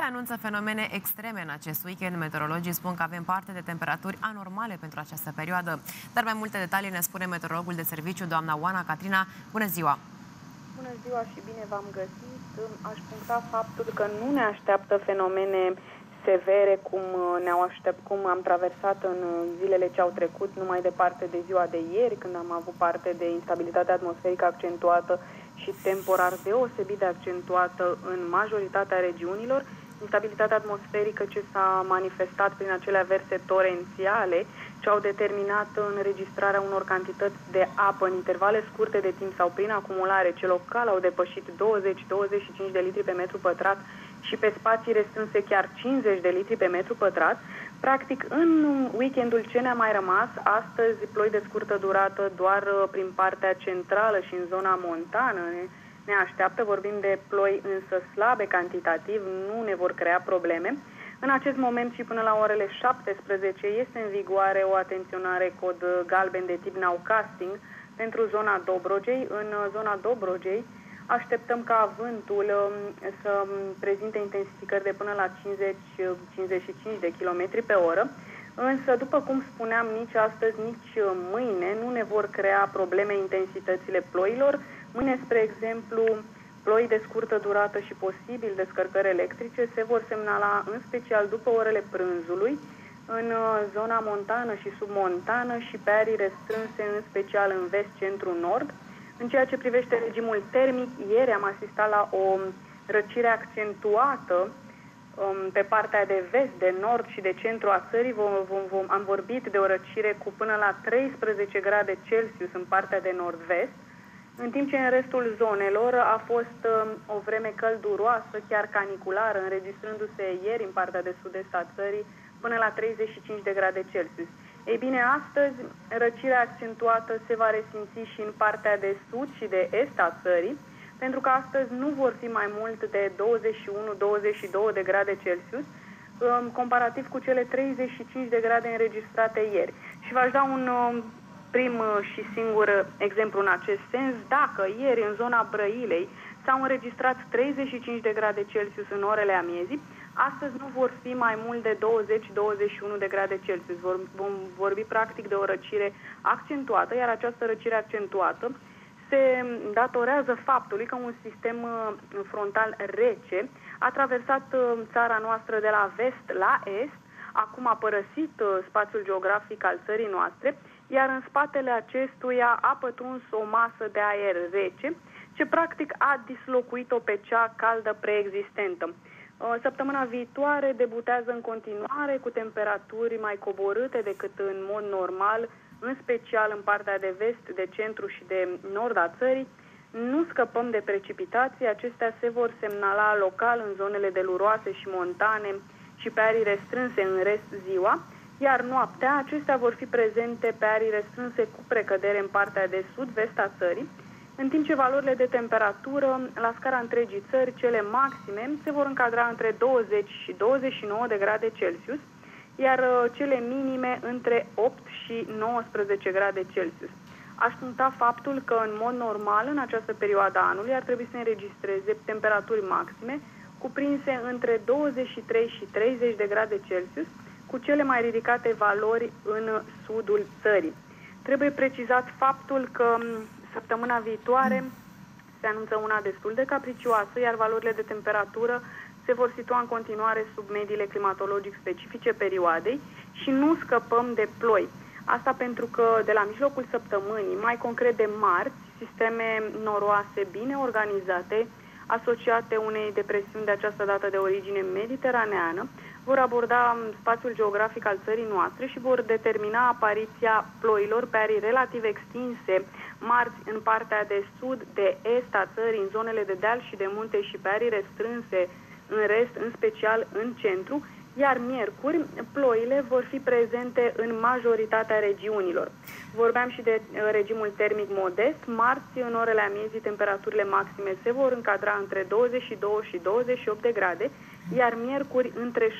anunță fenomene extreme în acest weekend. Meteorologii spun că avem parte de temperaturi anormale pentru această perioadă. Dar mai multe detalii ne spune meteorologul de serviciu, doamna Oana Catrina. Bună ziua! Bună ziua și bine v-am găsit. Aș puncta faptul că nu ne așteaptă fenomene severe cum am traversat în zilele ce au trecut, numai departe de ziua de ieri, când am avut parte de instabilitate atmosferică accentuată și temporar deosebit de accentuată în majoritatea regiunilor. Instabilitatea atmosferică ce s-a manifestat prin acele averse torențiale ce au determinat înregistrarea unor cantități de apă în intervale scurte de timp sau prin acumulare, ce local au depășit 20-25 de litri pe metru pătrat și pe spații restrânse chiar 50 de litri pe metru pătrat. Practic, în weekendul ce ne-a mai rămas, astăzi ploi de scurtă durată doar prin partea centrală și în zona montană ne așteaptă, vorbim de ploi însă slabe cantitativ, nu ne vor crea probleme. În acest moment și până la orele 17 este în vigoare o atenționare cod galben de tip nowcasting pentru zona Dobrogei. În zona Dobrogei așteptăm ca vântul să prezinte intensificări de până la 50-55 de km pe oră. Însă, după cum spuneam, nici astăzi, nici mâine nu ne vor crea probleme intensitățile ploilor. Mâine, spre exemplu, ploi de scurtă durată și posibil descărcări electrice se vor semnala în special după orele prânzului, în zona montană și submontană și pe arii restrânse, în special în vest, centru, nord. În ceea ce privește regimul termic, ieri am asistat la o răcire accentuată pe partea de vest, de nord și de centru a țării. Am vorbit de o răcire cu până la 13 grade Celsius în partea de nord-vest, în timp ce în restul zonelor a fost o vreme călduroasă, chiar caniculară, înregistrându-se ieri în partea de sud-est a țării până la 35 de grade Celsius. Ei bine, astăzi răcirea accentuată se va resimți și în partea de sud și de est a țării, pentru că astăzi nu vor fi mai mult de 21-22 de grade Celsius, comparativ cu cele 35 de grade înregistrate ieri. Și v-aș da un prim și singur exemplu în acest sens. Dacă ieri în zona Brăilei s-au înregistrat 35 de grade Celsius în orele amiezii, astăzi nu vor fi mai mult de 20-21 de grade Celsius. Vom vorbi practic de o răcire accentuată, iar această răcire accentuată se datorează faptului că un sistem frontal rece a traversat țara noastră de la vest la est, acum a părăsit spațiul geografic al țării noastre, iar în spatele acestuia a pătruns o masă de aer rece, ce practic a dislocuit-o pe cea caldă preexistentă. Săptămâna viitoare debutează în continuare cu temperaturi mai coborâte decât în mod normal, în special în partea de vest, de centru și de nord a țării. Nu scăpăm de precipitații, acestea se vor semnala local în zonele deluroase și montane și pe arii restrânse în rest ziua, iar noaptea acestea vor fi prezente pe arii restrânse cu precădere în partea de sud-vest a țării, în timp ce valorile de temperatură la scara întregii țări, cele maxime, se vor încadra între 20 și 29 de grade Celsius, iar cele minime între 8 și 19 grade Celsius. Aș puncta faptul că, în mod normal, în această perioadă a anului, ar trebui să înregistreze temperaturi maxime cuprinse între 23 și 30 de grade Celsius, cu cele mai ridicate valori în sudul țării. Trebuie precizat faptul că săptămâna viitoare se anunță una destul de capricioasă, iar valorile de temperatură se vor situa în continuare sub mediile climatologic specifice perioadei și nu scăpăm de ploi. Asta pentru că de la mijlocul săptămânii, mai concret de marți, sisteme noroase bine organizate, asociate unei depresiuni de această dată de origine mediteraneană, vor aborda spațiul geografic al țării noastre și vor determina apariția ploilor pe arii relativ extinse, marți în partea de sud, de est a țării, în zonele de deal și de munte și pe arii restrânse în rest, în special în centru, iar miercuri ploile vor fi prezente în majoritatea regiunilor. Vorbeam și de regimul termic modest. Marți, în orele amiezii, temperaturile maxime se vor încadra între 22 și 28 de grade, iar miercuri între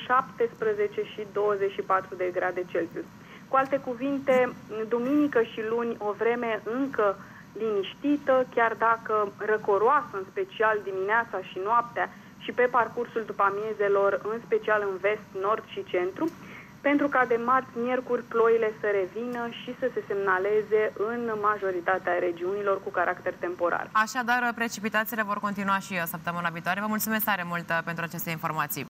17 și 24 de grade Celsius. Cu alte cuvinte, duminică și luni o vreme încă liniștită, chiar dacă răcoroasă, în special dimineața și noaptea, și pe parcursul după amiezelor, în special în vest, nord și centru, pentru ca de marți, miercuri, ploile să revină și să se semnaleze în majoritatea regiunilor cu caracter temporar. Așadar, precipitațiile vor continua și săptămâna viitoare. Vă mulțumesc tare mult pentru aceste informații.